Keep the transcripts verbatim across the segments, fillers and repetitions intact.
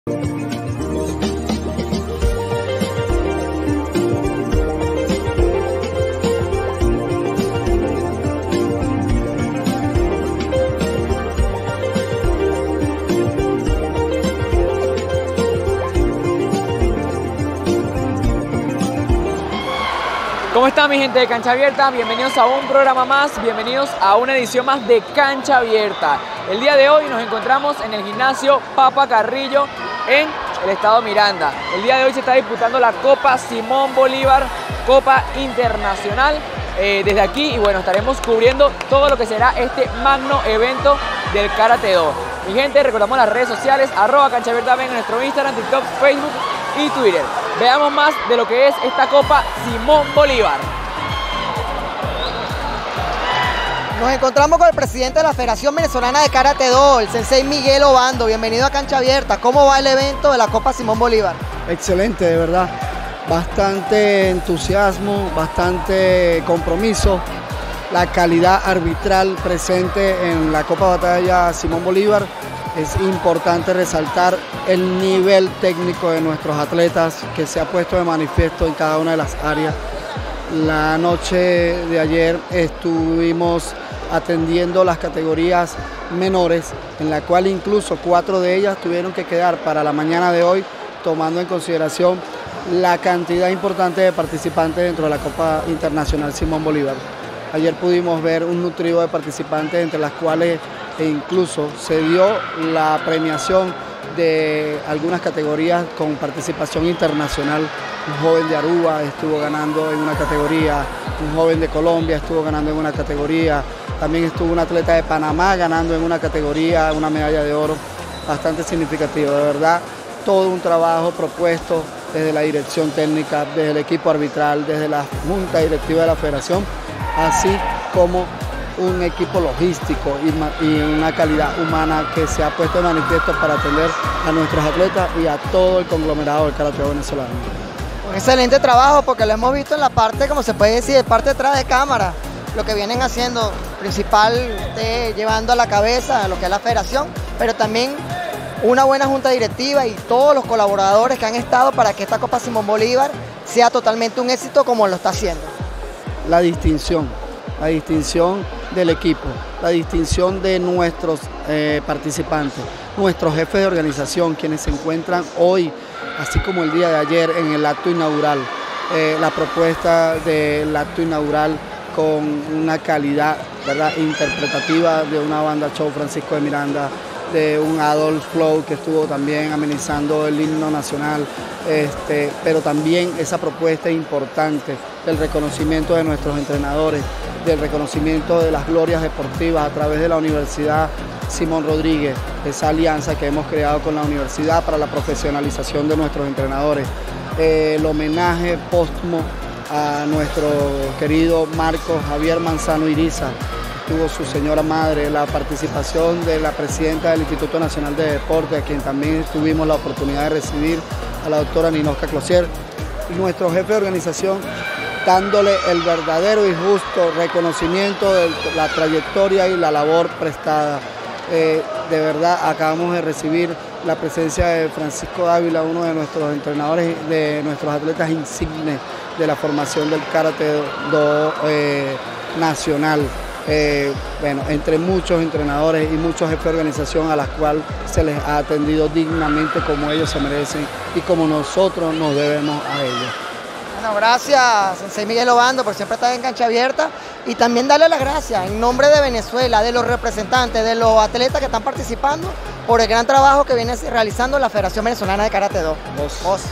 ¿Cómo está mi gente de Cancha Abierta? Bienvenidos a un programa más, bienvenidos a una edición más de Cancha Abierta. El día de hoy nos encontramos en el gimnasio Papa Carrillo en el estado Miranda. El día de hoy se está disputando la Copa Simón Bolívar, Copa Internacional. Eh, desde aquí, y bueno, estaremos cubriendo todo lo que será este magno evento del Karate Do. Mi gente, recordamos las redes sociales, arroba Cancha Abierta, ven en nuestro Instagram, TikTok, Facebook y Twitter. Veamos más de lo que es esta Copa Simón Bolívar. Nos encontramos con el presidente de la Federación Venezolana de Karate Do, el sensei Miguel Obando. Bienvenido a Cancha Abierta. ¿Cómo va el evento de la Copa Simón Bolívar? Excelente, de verdad. Bastante entusiasmo, bastante compromiso. La calidad arbitral presente en la Copa Batalla Simón Bolívar. Es importante resaltar el nivel técnico de nuestros atletas que se ha puesto de manifiesto en cada una de las áreas. La noche de ayer estuvimos atendiendo las categorías menores, en la cual incluso cuatro de ellas tuvieron que quedar para la mañana de hoy, tomando en consideración la cantidad importante de participantes dentro de la Copa Internacional Simón Bolívar. Ayer pudimos ver un nutrido de participantes, entre las cuales e incluso se dio la premiación de algunas categorías con participación internacional. Un joven de Aruba estuvo ganando en una categoría, un joven de Colombia estuvo ganando en una categoría, también estuvo un atleta de Panamá ganando en una categoría, una medalla de oro, bastante significativo, de verdad, todo un trabajo propuesto desde la dirección técnica, desde el equipo arbitral, desde la junta directiva de la federación, así como un equipo logístico y una calidad humana que se ha puesto de manifiesto para atender a nuestros atletas y a todo el conglomerado del karate venezolano. Un excelente trabajo, porque lo hemos visto en la parte, como se puede decir, de parte detrás de cámara, lo que vienen haciendo, principal de, llevando a la cabeza a lo que es la federación, pero también una buena junta directiva y todos los colaboradores que han estado para que esta Copa Simón Bolívar sea totalmente un éxito como lo está haciendo. La distinción, la distinción del equipo, la distinción de nuestros eh, participantes, nuestros jefes de organización, quienes se encuentran hoy, así como el día de ayer, en el acto inaugural. Eh, la propuesta del acto inaugural con una calidad, ¿verdad?, interpretativa de una banda show Francisco de Miranda, de un Adolf Flow que estuvo también amenizando el himno nacional, este, pero también esa propuesta importante del reconocimiento de nuestros entrenadores, del reconocimiento de las glorias deportivas a través de la Universidad Simón Rodríguez, esa alianza que hemos creado con la universidad para la profesionalización de nuestros entrenadores, eh, el homenaje póstumo a nuestro querido Marcos Javier Manzano Iriza, tuvo su señora madre, la participación de la presidenta del Instituto Nacional de Deportes, a quien también tuvimos la oportunidad de recibir, a la doctora Ninoska Closier, y nuestro jefe de organización, dándole el verdadero y justo reconocimiento de la trayectoria y la labor prestada. Eh, de verdad, acabamos de recibir la presencia de Francisco Dávila, uno de nuestros entrenadores, de nuestros atletas insignes de la formación del Karate Do eh, nacional. Eh, bueno, entre muchos entrenadores y muchos jefes de organización a las cuales se les ha atendido dignamente como ellos se merecen y como nosotros nos debemos a ellos. Bueno, gracias, sensei Miguel Obando, por siempre estar en Cancha Abierta, y también darle las gracias en nombre de Venezuela, de los representantes, de los atletas que están participando, por el gran trabajo que viene realizando la Federación Venezolana de Karate Do. Vos. Vos.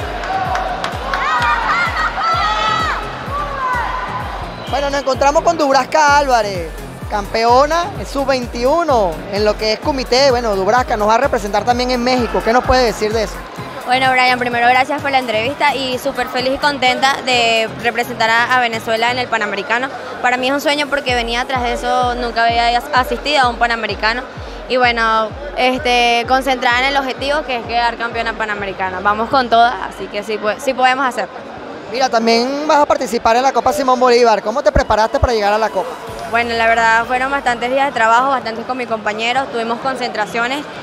Bueno, nos encontramos con Dubrasca Álvarez, campeona en sub veintiuno en lo que es comité. Bueno, Dubrasca nos va a representar también en México. ¿Qué nos puede decir de eso? Bueno, Brian, primero gracias por la entrevista y súper feliz y contenta de representar a, a Venezuela en el Panamericano. Para mí es un sueño porque venía tras de eso, nunca había asistido a un Panamericano. Y bueno, este, concentrada en el objetivo que es quedar campeona panamericana. Vamos con todas, así que sí, sí podemos hacerlo. Mira, también vas a participar en la Copa Simón Bolívar. ¿Cómo te preparaste para llegar a la Copa? Bueno, la verdad fueron bastantes días de trabajo, bastantes con mis compañeros, tuvimos concentraciones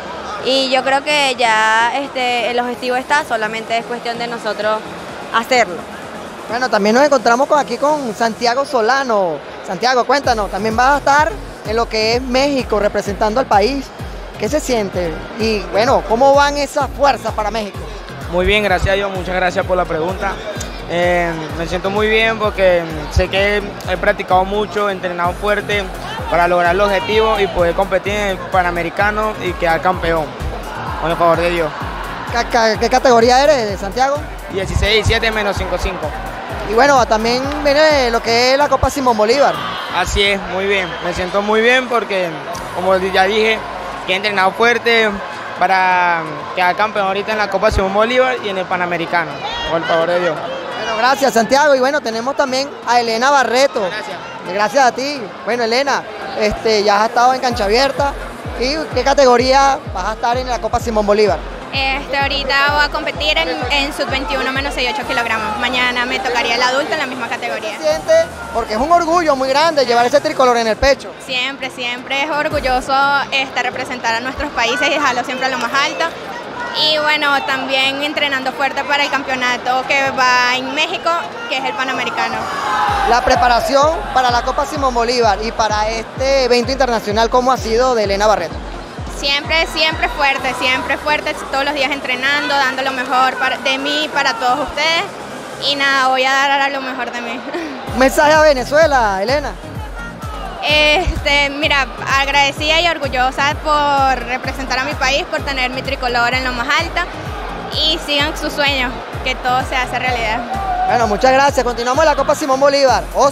Y yo creo que ya este, el objetivo está, solamente es cuestión de nosotros hacerlo. Bueno, también nos encontramos con, aquí con Santiago Solano. Santiago, cuéntanos, también vas a estar en lo que es México representando al país. ¿Qué se siente? Y bueno, ¿cómo van esas fuerzas para México? Muy bien, gracias a Dios, muchas gracias por la pregunta. Eh, me siento muy bien porque sé que he practicado mucho, he entrenado fuerte para lograr el objetivo y poder competir en el Panamericano y quedar campeón, con el favor de Dios. ¿Qué, qué categoría eres, Santiago? dieciséis diecisiete menos cinco cinco. Y bueno, también viene lo que es la Copa Simón Bolívar. Así es, muy bien, me siento muy bien porque, como ya dije, que he entrenado fuerte para quedar campeón ahorita en la Copa Simón Bolívar y en el Panamericano, con el favor de Dios. Bueno, gracias Santiago. Y bueno, tenemos también a Elena Barreto. Gracias. Gracias a ti. Bueno, Elena, este, ya has estado en cancha abierta. ¿Y qué categoría vas a estar en la Copa Simón Bolívar? Este, ahorita voy a competir en, en sub veintiuno menos sesenta y ocho kilogramos. Mañana me tocaría el adulto en la misma categoría. ¿Qué sientes? Porque es un orgullo muy grande llevar ese tricolor en el pecho. Siempre, siempre es orgulloso este, representar a nuestros países y dejarlo siempre a lo más alto. Y bueno, también entrenando fuerte para el campeonato que va en México, que es el Panamericano. La preparación para la Copa Simón Bolívar y para este evento internacional, ¿cómo ha sido de Elena Barreto? Siempre, siempre fuerte, siempre fuerte, todos los días entrenando, dando lo mejor para, de mí para todos ustedes. Y nada, voy a dar lo mejor de mí. Un mensaje a Venezuela, Elena. Este, mira, agradecida y orgullosa por representar a mi país, por tener mi tricolor en lo más alto y sigan sus sueños, que todo se hace realidad. Bueno, muchas gracias. Continuamos en la Copa Simón Bolívar. Os.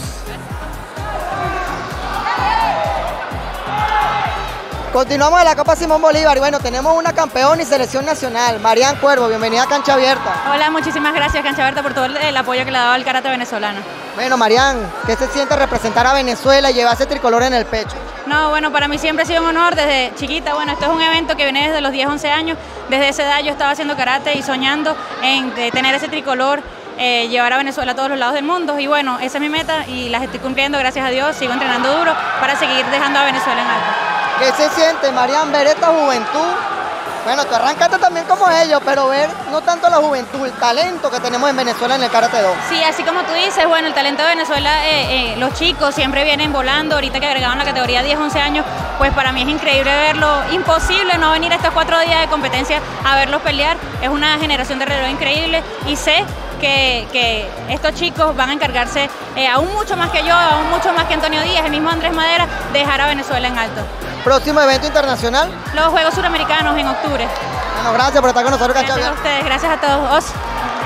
Continuamos en la Copa Simón Bolívar y bueno, tenemos una campeona y selección nacional, Marian Cuervo, bienvenida a Cancha Abierta. Hola, muchísimas gracias Cancha Abierta por todo el apoyo que le ha dado al karate venezolano. Bueno, Marian, ¿qué se siente representar a Venezuela y llevar ese tricolor en el pecho? No, bueno, para mí siempre ha sido un honor desde chiquita. Bueno, esto es un evento que viene desde los diez, once años. Desde esa edad yo estaba haciendo karate y soñando en de tener ese tricolor, eh, llevar a Venezuela a todos los lados del mundo. Y bueno, esa es mi meta y las estoy cumpliendo, gracias a Dios. Sigo entrenando duro para seguir dejando a Venezuela en alto. ¿Qué se siente, Marian, ver esta juventud? Bueno, tú arrancaste también como ellos, pero ver no tanto la juventud, el talento que tenemos en Venezuela en el Karate Do. Sí, así como tú dices, bueno, el talento de Venezuela, eh, eh, los chicos siempre vienen volando. Ahorita que agregaron la categoría diez, once años, pues para mí es increíble verlo. Imposible no venir a estos cuatro días de competencia a verlos pelear. Es una generación de reloj increíble y sé que, que estos chicos van a encargarse, eh, aún mucho más que yo, aún mucho más que Antonio Díaz, el mismo Andrés Madera, de dejar a Venezuela en alto. Próximo evento internacional. Los Juegos Suramericanos en octubre. Bueno, gracias por estar con nosotros, Cancha Abierta. Gracias a ustedes, gracias a todos. Os.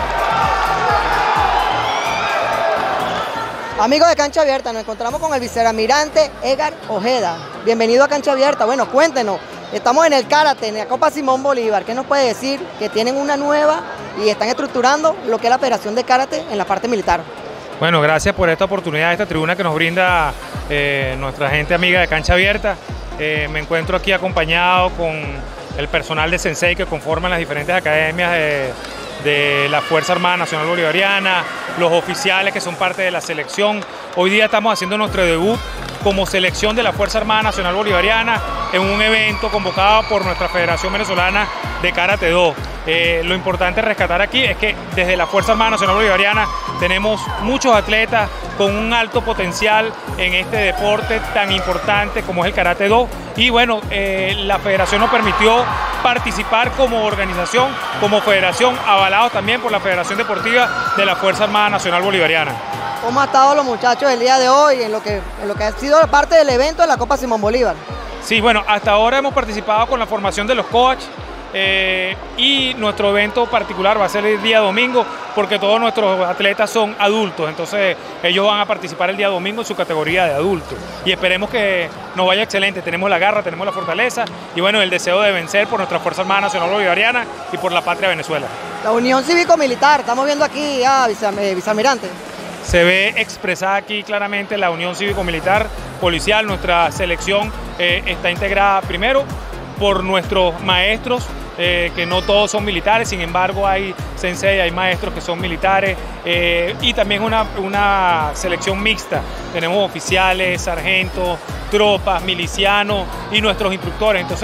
Amigos de Cancha Abierta, nos encontramos con el vicealmirante Edgar Ojeda. Bienvenido a Cancha Abierta. Bueno, cuéntenos, estamos en el karate, en la Copa Simón Bolívar. ¿Qué nos puede decir? Que tienen una nueva y están estructurando lo que es la Federación de Karate en la parte militar. Bueno, gracias por esta oportunidad, esta tribuna que nos brinda eh, nuestra gente amiga de Cancha Abierta. Eh, me encuentro aquí acompañado con el personal de Sensei que conforman las diferentes academias de, de la Fuerza Armada Nacional Bolivariana, los oficiales que son parte de la selección. Hoy día estamos haciendo nuestro debut como selección de la Fuerza Armada Nacional Bolivariana en un evento convocado por nuestra Federación Venezolana de Karate Do. Eh, lo importante rescatar aquí es que desde la Fuerza Armada Nacional Bolivariana tenemos muchos atletas con un alto potencial en este deporte tan importante como es el Karate Do. Y bueno, eh, la federación nos permitió participar como organización, como federación, avalados también por la Federación Deportiva de la Fuerza Armada Nacional Bolivariana. ¿Cómo han estado los muchachos el día de hoy en lo que, en lo que ha sido parte del evento de la Copa Simón Bolívar? Sí, bueno, hasta ahora hemos participado con la formación de los coaches. Eh, y nuestro evento particular va a ser el día domingo porque todos nuestros atletas son adultos, entonces ellos van a participar el día domingo en su categoría de adultos y esperemos que nos vaya excelente. Tenemos la garra, tenemos la fortaleza y bueno, el deseo de vencer por nuestra Fuerza Armada Nacional Bolivariana y por la patria Venezuela. La Unión Cívico-Militar, estamos viendo aquí a vicealmirante. Se ve expresada aquí claramente la Unión Cívico-Militar Policial. Nuestra selección eh, está integrada primero por nuestros maestros, eh, que no todos son militares, sin embargo hay sensei, hay maestros que son militares, eh, y también una, una selección mixta. Tenemos oficiales, sargentos, tropas, milicianos y nuestros instructores. Entonces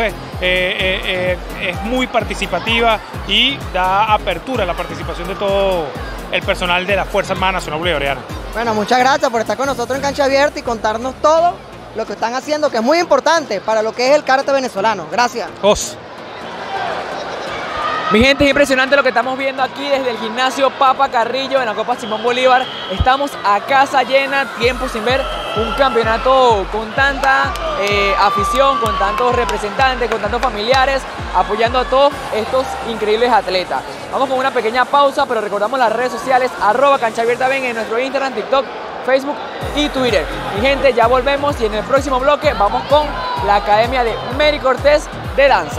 eh, eh, eh, es muy participativa y da apertura a la participación de todo el personal de la Fuerza Armada Nacional Bolivariana. Bueno, muchas gracias por estar con nosotros en Cancha Abierta y contarnos todo lo que están haciendo, que es muy importante para lo que es el karate venezolano. Gracias. Os. Mi gente, es impresionante lo que estamos viendo aquí desde el gimnasio Papa Carrillo en la Copa Simón Bolívar. Estamos a casa llena, tiempo sin ver un campeonato con tanta eh, afición, con tantos representantes, con tantos familiares, apoyando a todos estos increíbles atletas. Vamos con una pequeña pausa, pero recordamos las redes sociales, arroba Cancha Abierta ven en nuestro Instagram, TikTok, Facebook y Twitter. Mi gente, ya volvemos y en el próximo bloque vamos con la Academia de Mary Cortés de Danza.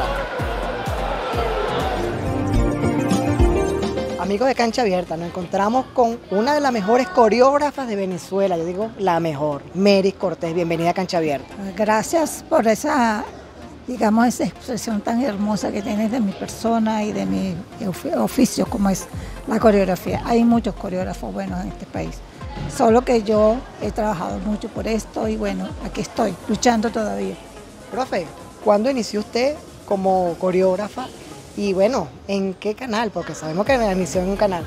Amigos de Cancha Abierta, nos encontramos con una de las mejores coreógrafas de Venezuela, yo digo la mejor, Mary Cortés. Bienvenida a Cancha Abierta. Gracias por esa, digamos, esa expresión tan hermosa que tienes de mi persona y de mi oficio, como es la coreografía. Hay muchos coreógrafos buenos en este país, solo que yo he trabajado mucho por esto y bueno, aquí estoy, luchando todavía. Profe, ¿cuándo inició usted como coreógrafa? Y bueno, ¿en qué canal? Porque sabemos que inició en un canal.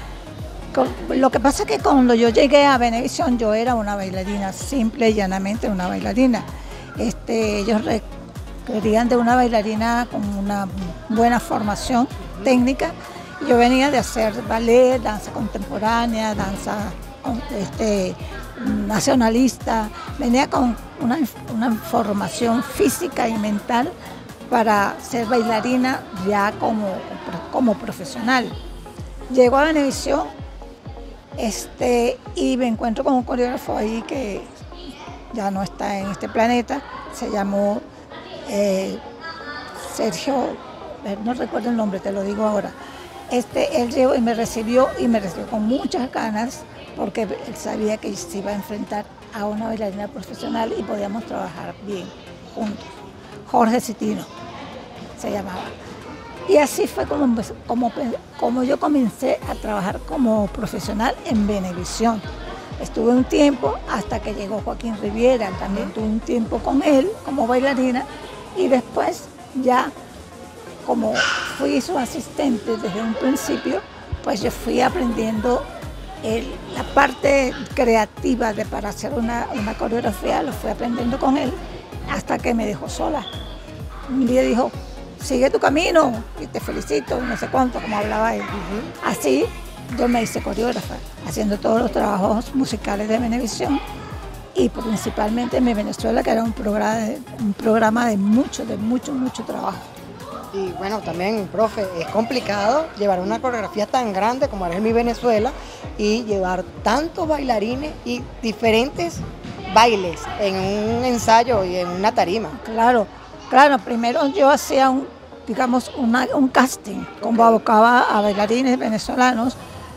Lo que pasa es que cuando yo llegué a Venevisión, yo era una bailarina, simple y llanamente una bailarina. Este, ellos requerían de una bailarina con una buena formación técnica. Yo venía de hacer ballet, danza contemporánea, danza este, nacionalista. Venía con una, una formación física y mental para ser bailarina ya como, como profesional. Llego a Venevisión este, y me encuentro con un coreógrafo ahí que ya no está en este planeta, se llamó eh, Sergio, no recuerdo el nombre, te lo digo ahora. Este, él llegó y me recibió y me recibió con muchas ganas porque él sabía que se iba a enfrentar a una bailarina profesional y podíamos trabajar bien juntos. Jorge Citino se llamaba. Y así fue como, como, como yo comencé a trabajar como profesional en Venevisión. Estuve un tiempo hasta que llegó Joaquín Riviera, también tuve un tiempo con él como bailarina y después ya como fui su asistente desde un principio, pues yo fui aprendiendo el, la parte creativa de para hacer una, una coreografía, lo fui aprendiendo con él hasta que me dejó sola. Un día dijo, sigue tu camino y te felicito, no sé cuánto, como hablaba él. Uh-huh. Así yo me hice coreógrafa, haciendo todos los trabajos musicales de Venevisión y principalmente en mi Venezuela, que era un programa de, un programa de mucho, de mucho, mucho trabajo. Y bueno, también, profe, es complicado llevar una coreografía tan grande como era en mi Venezuela y llevar tantos bailarines y diferentes bailes en un ensayo y en una tarima. Claro, claro, primero yo hacía un, digamos, una, un casting, convocaba a bailarines venezolanos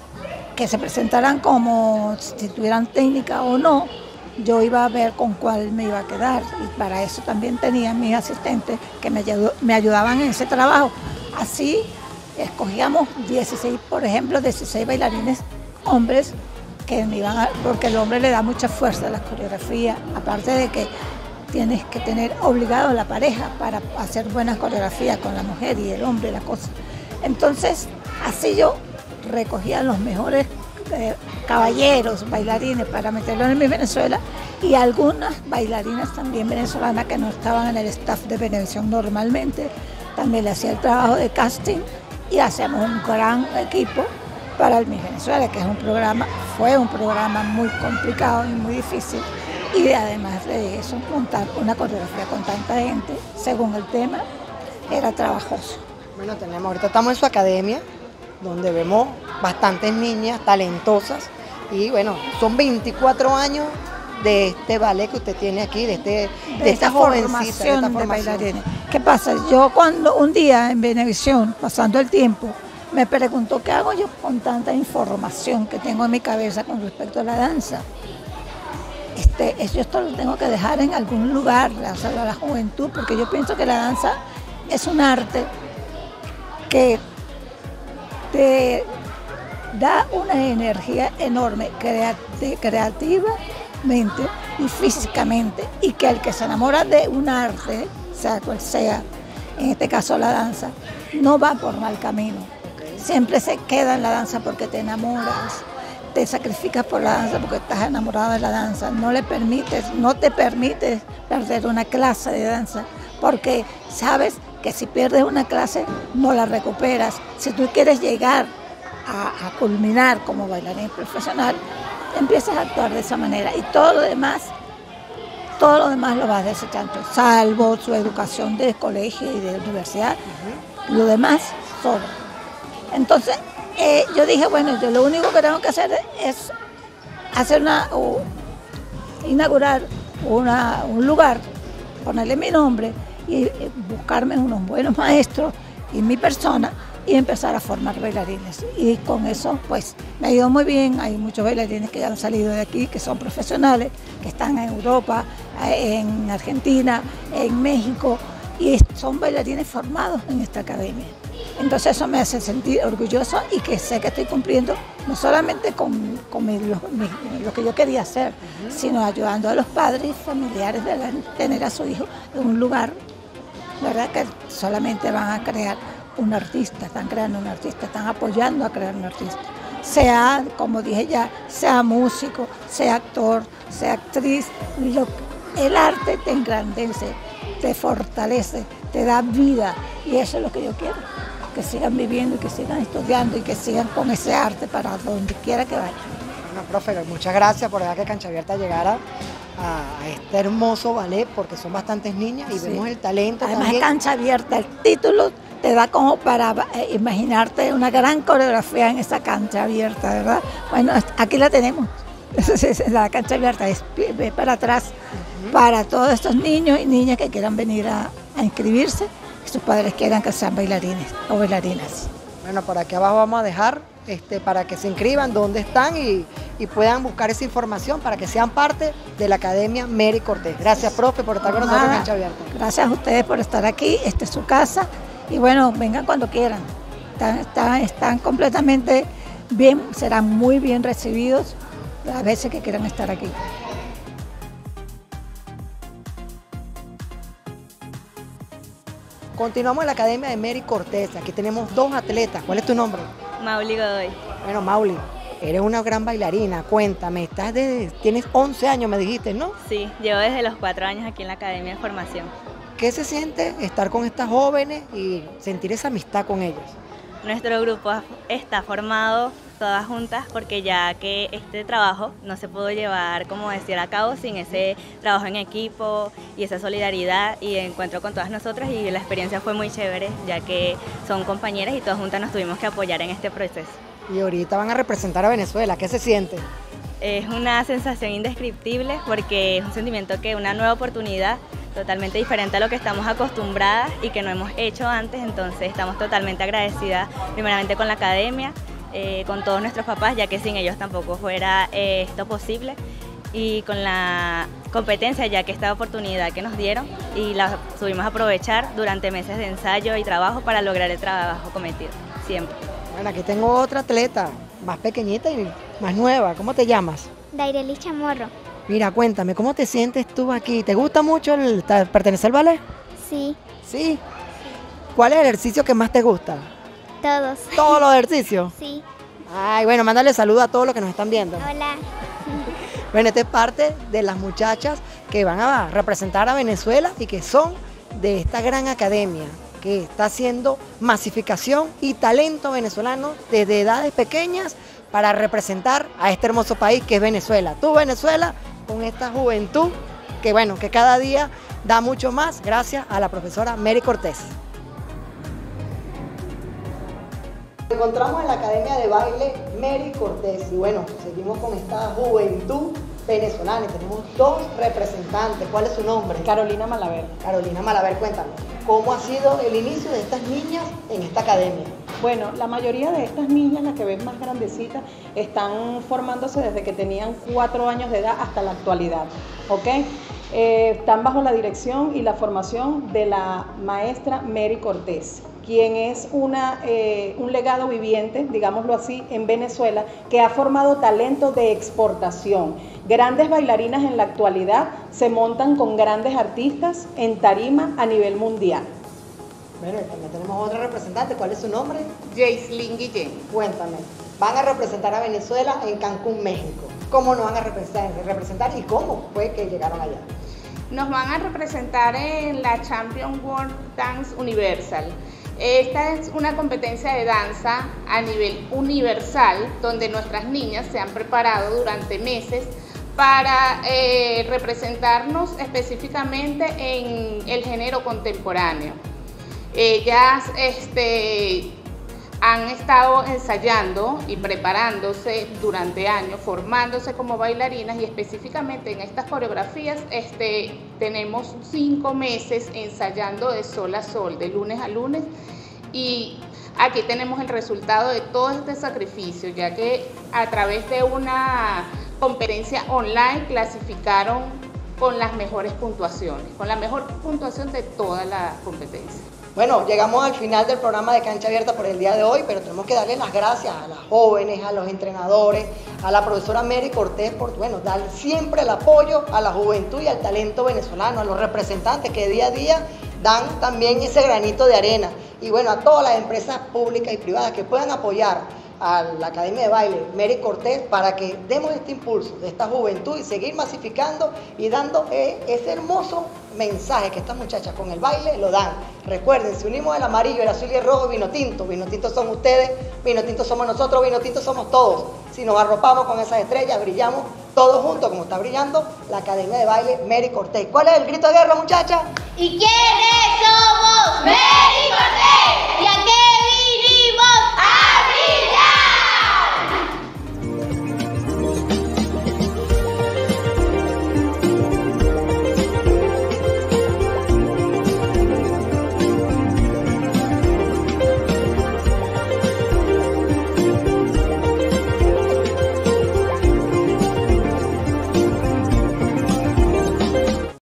que se presentaran como si tuvieran técnica o no. Yo iba a ver con cuál me iba a quedar y para eso también tenía mis asistentes que me, ayudó, me ayudaban en ese trabajo. Así escogíamos dieciséis, por ejemplo, dieciséis bailarines hombres que me iban a, porque el hombre le da mucha fuerza a la coreografía, aparte de que tienes que tener obligado a la pareja para hacer buenas coreografías con la mujer y el hombre, la cosa. Entonces, así yo recogía los mejores Eh, caballeros, bailarines para meterlos en mi Venezuela y algunas bailarinas también venezolanas que no estaban en el staff de Venevisión normalmente. También le hacía el trabajo de casting y hacíamos un gran equipo para el Miss Venezuela, que es un programa, fue un programa muy complicado y muy difícil. Y además de eso, montar una coreografía con tanta gente, según el tema, era trabajoso. Bueno, tenemos, ahorita estamos en su academia, donde vemos bastantes niñas talentosas y bueno, son veinticuatro años de este ballet que usted tiene aquí, de, este, de, de esta, esta formación de, de bailarines. ¿Qué pasa? Yo cuando un día en Venevisión, pasando el tiempo, me preguntó qué hago yo con tanta información que tengo en mi cabeza con respecto a la danza. Este, yo esto lo tengo que dejar en algún lugar, o sea, a la juventud, porque yo pienso que la danza es un arte que te da una energía enorme creati creativamente y físicamente, y que el que se enamora de un arte, sea cual sea, en este caso la danza, no va por mal camino. Siempre se queda en la danza porque te enamoras, te sacrificas por la danza porque estás enamorada de la danza. No le permites, no te permites perder una clase de danza porque sabes que si pierdes una clase no la recuperas. Si tú quieres llegar a, a culminar como bailarín profesional, empiezas a actuar de esa manera y todo lo demás, todo lo demás lo vas desechando, salvo su educación de colegio y de universidad, uh-huh. Lo demás sobra. Entonces eh, yo dije, bueno, yo lo único que tengo que hacer es hacer una, uh, inaugurar una, un lugar, ponerle mi nombre y buscarme unos buenos maestros y mi persona y empezar a formar bailarines. Y con eso pues me ha ido muy bien. Hay muchos bailarines que ya han salido de aquí, que son profesionales, que están en Europa, en Argentina, en México, y son bailarines formados en esta academia. Entonces eso me hace sentir orgulloso y que sé que estoy cumpliendo no solamente con, con mi, lo, mi, lo que yo quería hacer, uh-huh. sino ayudando a los padres y familiares de tener a su hijo en un lugar, ¿verdad? Que solamente van a crear un artista, están creando un artista, están apoyando a crear un artista. Sea, como dije ya, sea músico, sea actor, sea actriz, lo, el arte te engrandece, te fortalece, te da vida y eso es lo que yo quiero, que sigan viviendo y que sigan estudiando y que sigan con ese arte para donde quiera que vayan. Bueno, profe, muchas gracias por dejar que Cancha Abierta llegara a este hermoso ballet, porque son bastantes niñas y sí. Vemos el talento. Además también. Es Cancha Abierta, el título te da como para imaginarte una gran coreografía en esa cancha abierta, ¿verdad? Bueno, aquí la tenemos, la cancha abierta es para atrás, uh-huh. Para todos estos niños y niñas que quieran venir a, a inscribirse y sus padres quieran que sean bailarines o bailarinas. Bueno, por aquí abajo vamos a dejar este, para que se inscriban dónde están y, y puedan buscar esa información para que sean parte de la Academia Mary Cortés. Gracias, profe, por estar con nosotros en Cancha Abierta. Gracias a ustedes por estar aquí, esta es su casa. Y bueno, vengan cuando quieran, están, están, están completamente bien, serán muy bien recibidos las veces que quieran estar aquí. Continuamos en la Academia de Mary Cortés, aquí tenemos dos atletas. ¿Cuál es tu nombre? Mauli Godoy. Bueno, Mauli, eres una gran bailarina, cuéntame, estás desde, tienes once años me dijiste, ¿no? Sí, llevo desde los cuatro años aquí en la Academia de Formación. ¿Qué se siente estar con estas jóvenes y sentir esa amistad con ellos? Nuestro grupo está formado todas juntas porque ya que este trabajo no se pudo llevar, como decir, a cabo sin ese trabajo en equipo y esa solidaridad y encuentro con todas nosotras, y la experiencia fue muy chévere ya que son compañeras y todas juntas nos tuvimos que apoyar en este proceso. Y ahorita van a representar a Venezuela, ¿qué se siente? Es una sensación indescriptible porque es un sentimiento que una nueva oportunidad totalmente diferente a lo que estamos acostumbradas y que no hemos hecho antes, entonces estamos totalmente agradecidas primeramente con la academia, eh, con todos nuestros papás, ya que sin ellos tampoco fuera eh, esto posible, y con la competencia, ya que esta oportunidad que nos dieron y la supimos aprovechar durante meses de ensayo y trabajo para lograr el trabajo cometido, siempre. Bueno, aquí tengo otra atleta, más pequeñita y más nueva. ¿Cómo te llamas? Dairelis Chamorro. Mira, cuéntame, ¿cómo te sientes tú aquí? ¿Te gusta mucho el, pertenecer al ballet? Sí. ¿Sí? ¿Cuál es el ejercicio que más te gusta? Todos. ¿Todos los ejercicios? Sí. Ay, bueno, mándale saludos a todos los que nos están viendo. Hola. Bueno, esta es parte de las muchachas que van a representar a Venezuela y que son de esta gran academia que está haciendo masificación y talento venezolano desde edades pequeñas para representar a este hermoso país que es Venezuela. Tú, Venezuela, con esta juventud que, bueno, que cada día da mucho más gracias a la profesora Mary Cortés. Nos encontramos en la Academia de Baile Mary Cortés y bueno, seguimos con esta juventud venezolana. Tenemos dos representantes. ¿Cuál es su nombre? Carolina Malaver. Carolina Malaver, cuéntame, ¿cómo ha sido el inicio de estas niñas en esta academia? Bueno, la mayoría de estas niñas, las que ven más grandecitas, están formándose desde que tenían cuatro años de edad hasta la actualidad, ¿ok? Eh, están bajo la dirección y la formación de la maestra Mary Cortés, quien es una, eh, un legado viviente, digámoslo así, en Venezuela, que ha formado talento de exportación. Grandes bailarinas en la actualidad se montan con grandes artistas en tarima a nivel mundial. Bueno, y también tenemos otra representante. ¿Cuál es su nombre? Jaislyn Guillén. Cuéntame. Van a representar a Venezuela en Cancún, México. ¿Cómo nos van a representar, representar y cómo fue que llegaron allá? Nos van a representar en la Champion World Dance Universal. Esta es una competencia de danza a nivel universal donde nuestras niñas se han preparado durante meses para eh, representarnos específicamente en el género contemporáneo. Ellas este, han estado ensayando y preparándose durante años, formándose como bailarinas y específicamente en estas coreografías este, tenemos cinco meses ensayando de sol a sol, de lunes a lunes, y aquí tenemos el resultado de todo este sacrificio, ya que a través de una competencia online clasificaron con las mejores puntuaciones, con la mejor puntuación de toda la competencia. Bueno, llegamos al final del programa de Cancha Abierta por el día de hoy, pero tenemos que darle las gracias a las jóvenes, a los entrenadores, a la profesora Mary Cortés por, bueno, dar siempre el apoyo a la juventud y al talento venezolano, a los representantes que día a día dan también ese granito de arena. Y bueno, a todas las empresas públicas y privadas que puedan apoyar a la Academia de Baile Mary Cortés para que demos este impulso de esta juventud y seguir masificando y dando eh, ese hermoso mensaje que estas muchachas con el baile lo dan. Recuerden, si unimos el amarillo, el azul y el rojo, vino tinto. Vino tinto son ustedes, vino tinto somos nosotros, vino tinto somos todos. Si nos arropamos con esas estrellas, brillamos todos juntos como está brillando la Academia de Baile Mary Cortés. ¿Cuál es el grito de guerra, muchachas? ¿Y quiénes somos? ¡Mary Cortés!